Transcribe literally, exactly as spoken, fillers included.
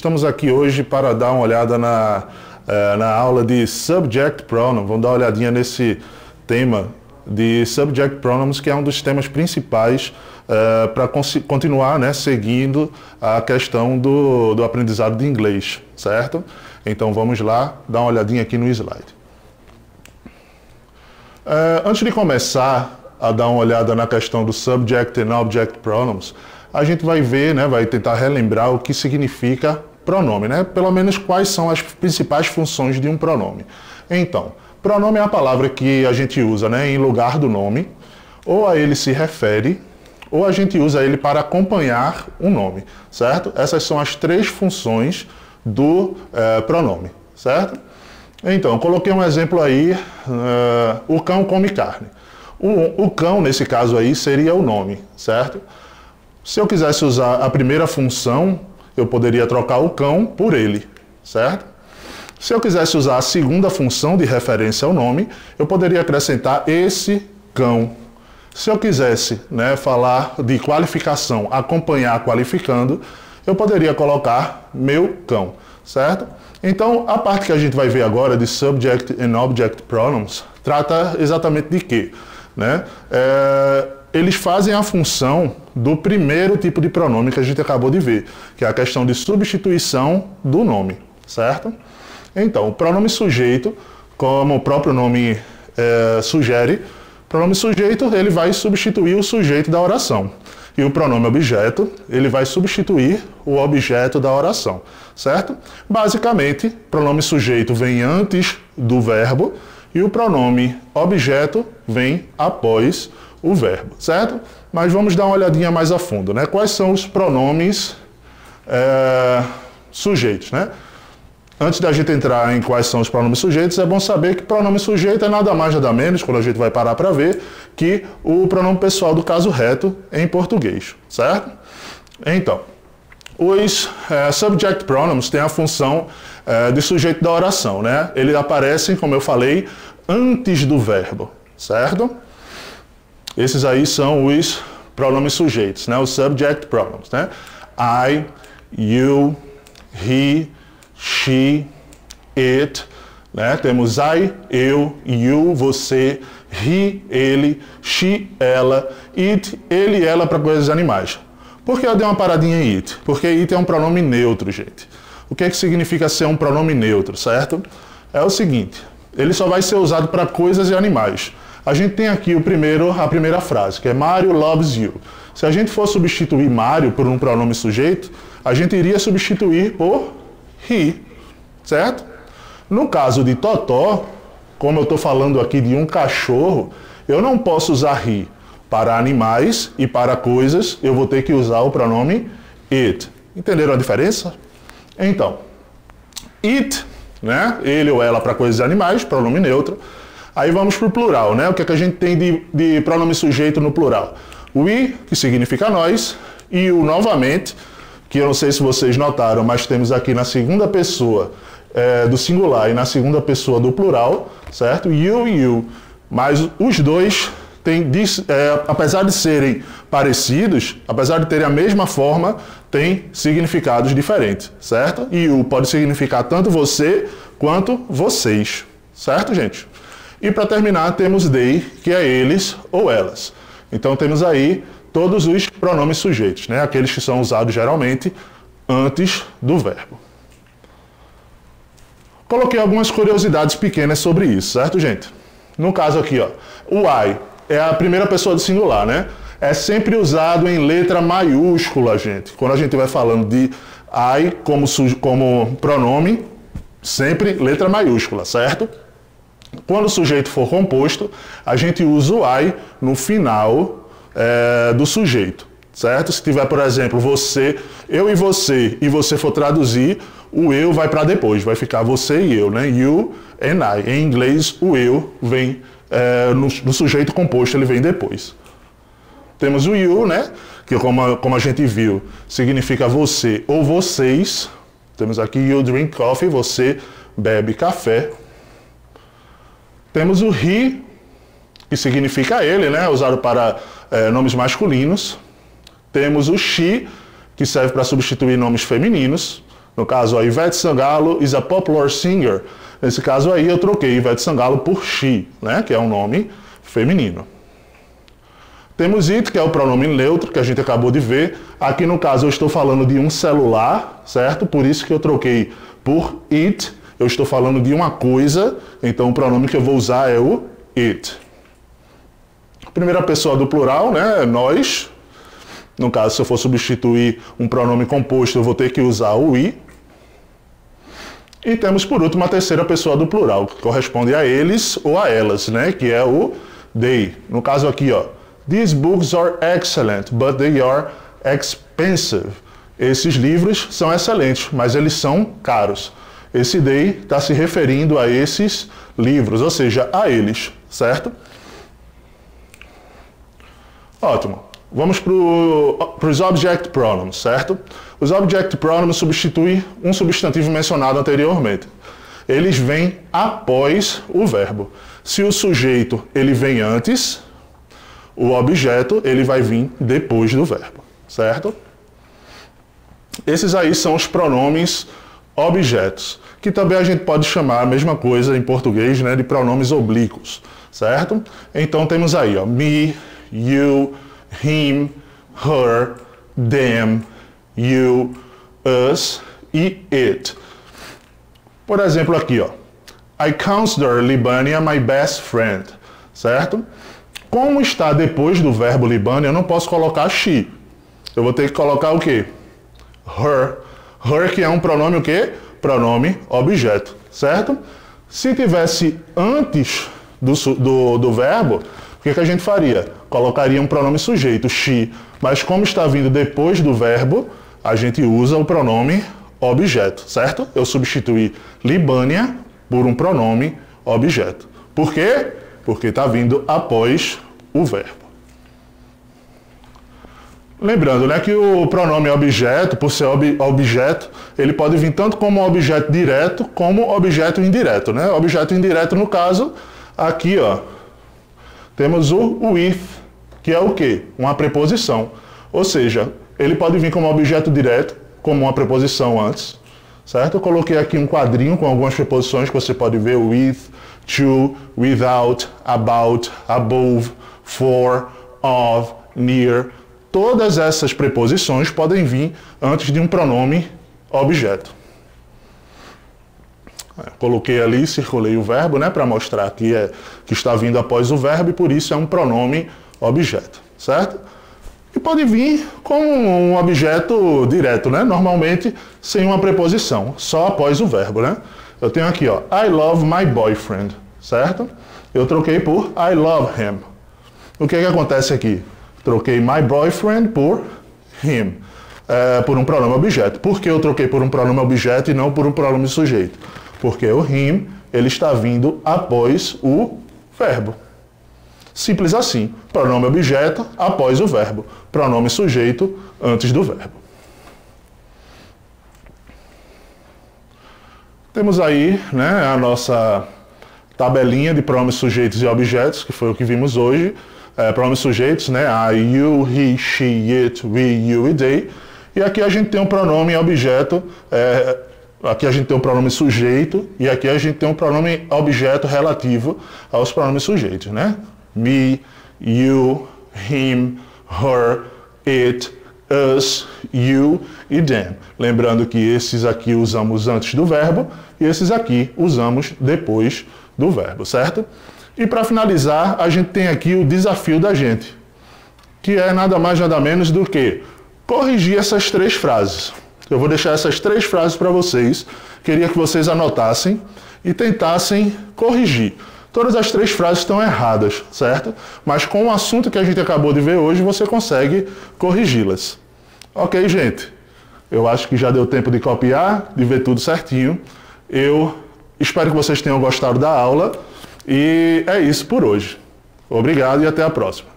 Estamos aqui hoje para dar uma olhada na, uh, na aula de Subject Pronoun. Vamos dar uma olhadinha nesse tema de Subject Pronouns, que é um dos temas principais uh, para continuar, né, seguindo a questão do, do aprendizado de inglês, certo? Então vamos lá, dar uma olhadinha aqui no slide. Uh, antes de começar a dar uma olhada na questão do Subject and Object Pronouns, a gente vai ver, né, vai tentar relembrar o que significa pronome, né? Pelo menos quais são as principais funções de um pronome. Então, pronome é a palavra que a gente usa, né, em lugar do nome, ou a ele se refere, ou a gente usa ele para acompanhar um nome, certo? Essas são as três funções do eh, pronome, certo? Então, coloquei um exemplo aí, uh, o cão come carne. O, o cão, nesse caso aí, seria o nome, certo? Se eu quisesse usar a primeira função, eu poderia trocar o cão por ele, certo? Se eu quisesse usar a segunda função de referência ao nome, eu poderia acrescentar esse cão. Se eu quisesse, né, falar de qualificação, acompanhar qualificando, eu poderia colocar meu cão, certo? Então, a parte que a gente vai ver agora de Subject and Object Pronouns trata exatamente de quê? Né? É, eles fazem a função do primeiro tipo de pronome que a gente acabou de ver, que é a questão de substituição do nome, certo? Então, o pronome sujeito, como o próprio nome é, sugere, o pronome sujeito ele vai substituir o sujeito da oração. E o pronome objeto, ele vai substituir o objeto da oração, certo? Basicamente, o pronome sujeito vem antes do verbo e o pronome objeto vem após o verbo, certo? Mas vamos dar uma olhadinha mais a fundo, né? Quais são os pronomes é, sujeitos, né? Antes da gente entrar em quais são os pronomes sujeitos, é bom saber que pronome sujeito é nada mais nada menos, quando a gente vai parar para ver, que o pronome pessoal do caso reto em português, certo? Então, os é, subject pronouns têm a função é, de sujeito da oração, né? Eles aparecem, como eu falei, antes do verbo, certo? Esses aí são os pronomes sujeitos, né? Os subject pronouns, né? I, you, he, she, it, né? Temos I, eu, you, você, he, ele, she, ela, it, ele e ela para coisas animais. Por que eu dei uma paradinha em it? Porque it é um pronome neutro, gente. O que é que significa ser um pronome neutro, certo? É o seguinte, ele só vai ser usado para coisas e animais. A gente tem aqui o primeiro, a primeira frase, que é Mario loves you. Se a gente for substituir Mario por um pronome sujeito, a gente iria substituir por he, certo? No caso de Totó, como eu estou falando aqui de um cachorro, eu não posso usar he. Para animais e para coisas, eu vou ter que usar o pronome it. Entenderam a diferença? Então, it, né? Ele ou ela para coisas e animais, pronome neutro. Aí vamos para o plural, né? O que, é que a gente tem de, de pronome sujeito no plural? We, que significa nós, e o novamente, que eu não sei se vocês notaram, mas temos aqui na segunda pessoa é, do singular e na segunda pessoa do plural, certo? You e you. Mas os dois têm, é, apesar de serem parecidos, apesar de terem a mesma forma, têm significados diferentes, certo? E you pode significar tanto você quanto vocês, certo, gente? E para terminar, temos they, que é eles ou elas. Então temos aí todos os pronomes sujeitos, né? Aqueles que são usados geralmente antes do verbo. Coloquei algumas curiosidades pequenas sobre isso, certo, gente? No caso aqui, ó, o I é a primeira pessoa do singular, né? É sempre usado em letra maiúscula, gente. Quando a gente vai falando de I como, como pronome, sempre letra maiúscula, certo? Quando o sujeito for composto, a gente usa o I no final é, do sujeito, certo? Se tiver, por exemplo, você, eu e você, e você for traduzir, o eu vai para depois, vai ficar você e eu, né? You and I. Em inglês, o eu vem é, no, no sujeito composto, ele vem depois. Temos o you, né? Que como, como a gente viu, significa você ou vocês. Temos aqui you drink coffee, você bebe café. Temos o he, que significa ele, né? Usado para é, nomes masculinos. Temos o she, que serve para substituir nomes femininos, No caso, a Ivete Sangalo is a popular singer. Nesse caso aí, eu troquei Ivete Sangalo por she, né? Que é um nome feminino. Temos it, que é o pronome neutro, que a gente acabou de ver. Aqui, no caso, eu estou falando de um celular, certo? Por isso que eu troquei por it. Eu estou falando de uma coisa, então o pronome que eu vou usar é o it. Primeira pessoa do plural, né? Nós. No caso, se eu for substituir um pronome composto, eu vou ter que usar o we. E temos, por último, a terceira pessoa do plural, que corresponde a eles ou a elas, né? Que é o they. No caso aqui, ó. These books are excellent, but they are expensive. Esses livros são excelentes, mas eles são caros. Esse they está se referindo a esses livros, ou seja, a eles, certo? Ótimo. Vamos para os object pronouns, certo? Os object pronouns substituem um substantivo mencionado anteriormente. Eles vêm após o verbo. Se o sujeito ele vem antes, o objeto ele vai vir depois do verbo, certo? Esses aí são os pronomes objetos, que também a gente pode chamar a mesma coisa em português, né, de pronomes oblíquos, certo? Então temos aí, ó, me, you, him, her, them, you, us e it. Por exemplo aqui, ó, I consider Libânia my best friend, certo? Como está depois do verbo Libânia, eu não posso colocar she. Eu vou ter que colocar o quê? Her. Her, que é um pronome o quê? Pronome objeto, certo? Se tivesse antes do, do, do verbo, o que, que a gente faria? Colocaria um pronome sujeito, she. Mas como está vindo depois do verbo, a gente usa o pronome objeto, certo? Eu substituí Libânia por um pronome objeto. Por quê? Porque está vindo após o verbo. Lembrando, né, que o pronome objeto, por ser ob objeto, ele pode vir tanto como objeto direto como objeto indireto, né? Objeto indireto, no caso, aqui, ó, temos o with, que é o quê? Uma preposição. Ou seja, ele pode vir como objeto direto, como uma preposição antes, certo? Eu coloquei aqui um quadrinho com algumas preposições que você pode ver: with, to, without, about, above, for, of, near. Todas essas preposições podem vir antes de um pronome objeto. Eu coloquei ali, circulei o verbo, né, para mostrar que, é, que está vindo após o verbo e por isso é um pronome objeto, certo? E pode vir como um objeto direto, né, normalmente sem uma preposição, só após o verbo, né? Eu tenho aqui, ó, I love my boyfriend, certo? Eu troquei por I love him. O que que acontece aqui? Troquei my boyfriend por him, é, por um pronome objeto. Por que eu troquei por um pronome objeto e não por um pronome sujeito? Porque o him, ele está vindo após o verbo. Simples assim. Pronome objeto após o verbo. Pronome sujeito antes do verbo. Temos aí, né, a nossa tabelinha de pronomes sujeitos e objetos, que foi o que vimos hoje. É, pronomes sujeitos, né? I, you, he, she, it, we, you e they. E aqui a gente tem um pronome objeto, é, aqui a gente tem um pronome sujeito e aqui a gente tem um pronome objeto relativo aos pronomes sujeitos, né? Me, you, him, her, it, us, you e them. Lembrando que esses aqui usamos antes do verbo e esses aqui usamos depois do verbo, certo? E para finalizar, a gente tem aqui o desafio da gente, que é nada mais nada menos do que corrigir essas três frases. Eu vou deixar essas três frases para vocês, queria que vocês anotassem e tentassem corrigir. Todas as três frases estão erradas, certo? Mas com o assunto que a gente acabou de ver hoje, você consegue corrigi-las. Ok, gente? Eu acho que já deu tempo de copiar, de ver tudo certinho. Eu espero que vocês tenham gostado da aula. E é isso por hoje. Obrigado e até a próxima.